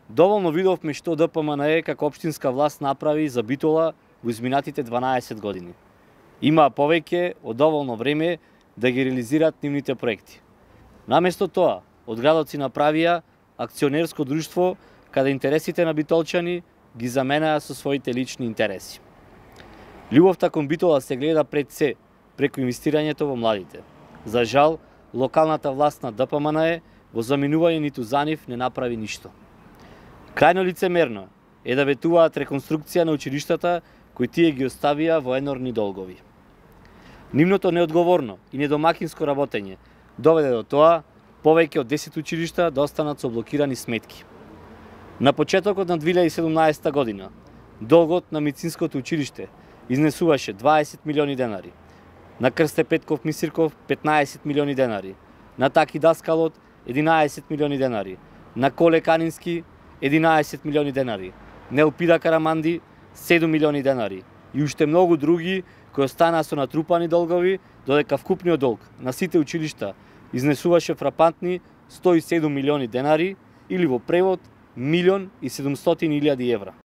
Доволно видовме што ДПМНЕ како општинска власт направи за Битола во изминатите 12 години. Има повеќе од доволно време да ги реализираат нивните проекти. Наместо тоа, од градот си направија акционерско друштво каде интересите на битолчани ги заменаа со своите лични интереси. Љубовта кон Битола се гледа пред се преку инвестирањето во младите. За жал, локалната власт на ДПМНЕ во заминување ниту за нив не направи ништо. Крајно лицемерно е да ветуваат реконструкција на училиштата кои тие ги оставија во енорни долгови. Нивното неодговорно и недомакинско работење доведе до тоа повеќе од 10 училишта да останат со блокирани сметки. На почетокот на 2017 година долгот на медицинското училиште изнесуваше 20 милиони денари, на Крсте Петков Мисирков 15 милиони денари, на Таки Даскалот 11 милиони денари, на Коле Канински 11 милиони денари, на Елпида Караманди 7 милиони денари и уште многу други кои останаа со натрупани долгови, додека вкупниот долг на сите училишта изнесуваше фрапантни 107 милиони денари или во превод 1.700.000 евра.